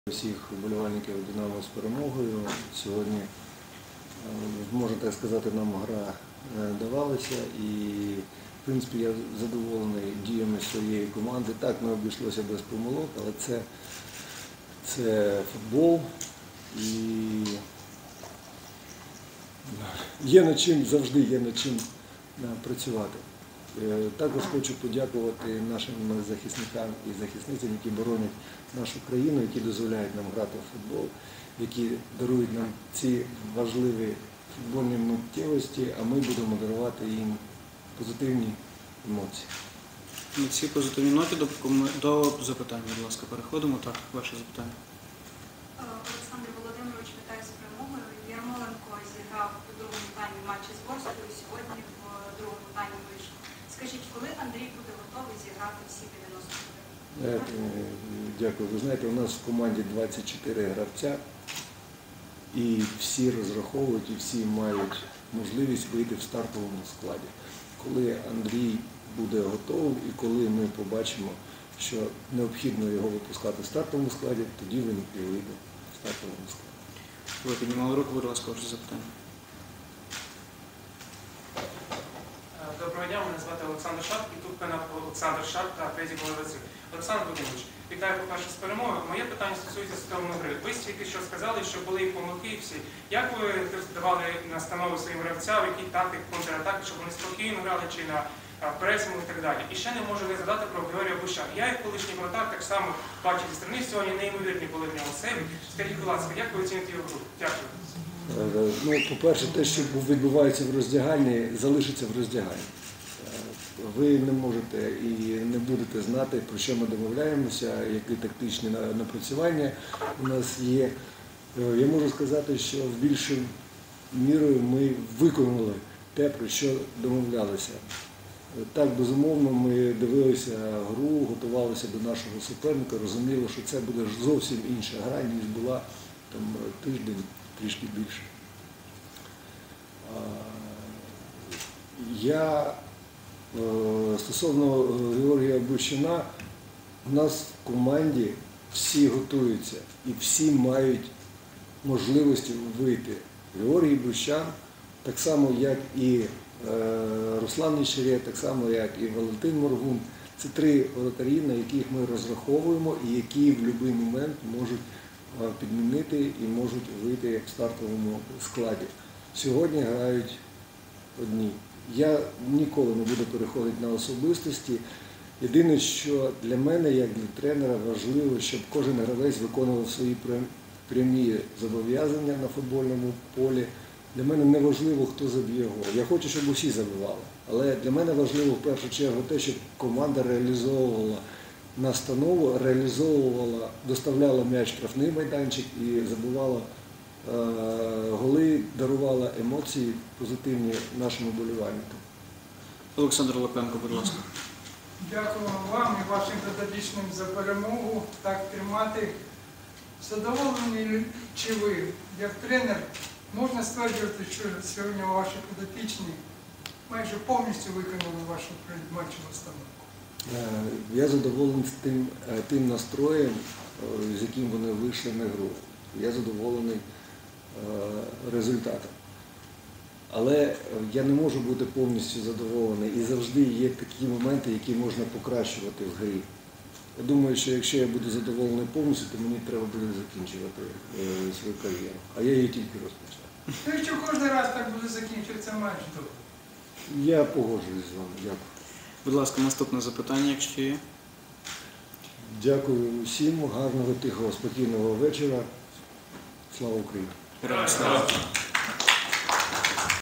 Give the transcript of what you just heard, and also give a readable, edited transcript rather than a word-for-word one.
Всіх вболівальників «Динамо» з перемогою. Сьогодні, можна так сказати, нам гра давалася і, в принципі, я задоволений діями своєї команди. Так, не обійшлося без помилок, але це футбол і є над чим, завжди є над чим працювати. Також хочу подякувати нашим захисникам і захисницям, які боронять нашу країну, які дозволяють нам грати в футбол, які дарують нам ці важливі футбольні миттєвості, а ми будемо дарувати їм позитивні емоції. На цій позитивній ноті до запитань, будь ласка, переходимо. Так, ваше запитання. Олександр Володимирович, вітаю з перемогою. Ярмоленко зіграв у другому таймі матчі з Ворскою, сьогодні в другому таймі вийшов. Скажіть, коли Андрій буде готовий зіграти всі 90 хвилин? Дякую. Ви знаєте, у нас в команді 24 гравця і всі розраховують, і всі мають можливість вийти в стартовому складі. Коли Андрій буде готовий і коли ми побачимо, що необхідно його випускати в стартовому складі, тоді він і вийде в стартовому складі. Ви піднімали руку, будь ласка, ваше запитання. Доброго дня, мене звати Олександр Шап, і тут канал Олександр Шап та третій Володимирович. Олександр Володимирович, вітаю, по-перше, з перемогою. Моє питання стосується стосовно гри. Ви тільки що сказали, що були і помилки всі. Як ви давали настанови своїм гравцям, які тактик контратаки, щоб вони спокійно грали, чи на пресингу і так далі? І ще не можу не згадати про Георгія Бущана. Я, як колишній воротар, так само бачу зі сторони, сьогодні неймовірні були в нього сейви. Скажіть, будь ласка, як ви оціните його гру? Дякую. По-перше, те, що відбувається в роздягальні, залишиться в роздягальні. Ви не можете і не будете знати, про що ми домовляємося, які тактичні напрацювання у нас є. Я можу сказати, що в більшою мірою ми виконали те, про що домовлялися. Так, безумовно, ми дивилися гру, готувалися до нашого суперника, розуміли, що це буде зовсім інша гра, ніж була там тиждень, трішки більше. Стосовно Георгія Бущана, у нас в команді всі готуються і всі мають можливості вийти. Георгій Бущан, так само як і Руслан Нечерет, так само як і Валентин Моргун. Це три воротарі, на яких ми розраховуємо і які в будь-який момент можуть підмінити і можуть вийти як в стартовому складі. Сьогодні грають одні. Я ніколи не буду переходити на особистості. Єдине, що для мене, як для тренера, важливо, щоб кожен гравець виконував свої прямі зобов'язання на футбольному полі. Для мене не важливо, хто заб'є гол. Я хочу, щоб усі забивали. Але для мене важливо в першу чергу те, щоб команда реалізовувала настанову, доставляла м'яч в штрафний майданчик і забивала голи, дарувала емоції позитивні нашим вболівальникам. Олександр Лапенко, будь ласка. Дякую вам і вашим підопічним за перемогу. Так тримати. Задоволені чи ви, як тренер, можна стверджувати, що сьогодні ваші підопічні майже повністю виконали вашу передматчеву установку? Я задоволений тим настроєм, з яким вони вийшли на гру. Я задоволений результатом. Але я не можу бути повністю задоволений. І завжди є такі моменти, які можна покращувати в грі. Я думаю, що якщо я буду задоволений повністю, то мені треба буде закінчувати свою кар'єру. А я її тільки розпочав. Якщо кожен раз так буде закінчуватися матч, то... Я погоджуюсь з вами. Дякую. Будь ласка, наступне запитання, якщо є. Дякую усім. Гарного, тихого, спокійного вечора. Слава Україні! Героям слава!